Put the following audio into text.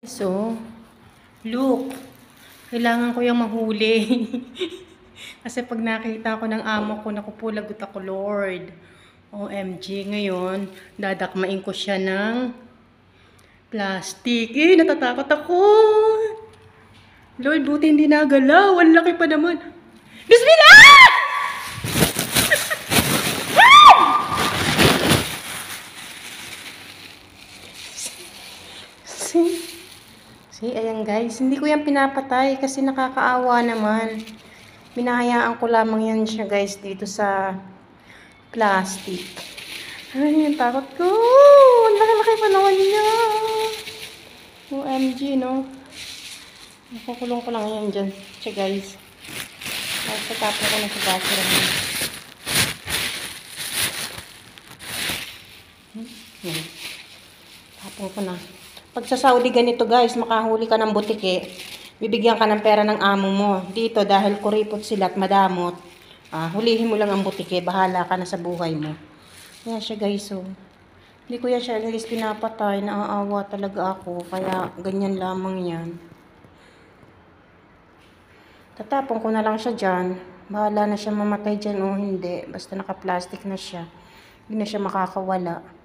So, look, kailangan ko yung mahuli. Kasi pag nakita ko ng amo ko, naku po, lagot ako, Lord. OMG, ngayon, dadakmain ko siya ng plastic. Natatakot ako. Lord, buti hindi nagalaw. Ang laki pa naman. Bismillah! See, ayan guys, hindi ko yan pinapatay kasi nakakaawa naman. Binahayaan ko lamang yan siya guys dito sa plastic. Ay, ang takot ko. Ang laki-laki pa naman niya. OMG, no? Nakukulong ko lang yan dyan. Siya guys. Tapos tatapon ko na sa bathroom. Tapon ko na. Pag sa Saudi ganito guys, makahuli ka ng butike, bibigyan ka ng pera ng amo mo. Dito dahil kuripot sila at madamot, hulihin mo lang ang butike, bahala ka na sa buhay mo. Yan siya guys, oh. Hindi ko yan siya guys pinapatay, naaawa talaga ako, kaya ganyan lamang yan. Tatapon ko na lang siya dyan, bahala na siya mamatay dyan o hindi, basta naka-plastic na siya, hindi na siya makakawala.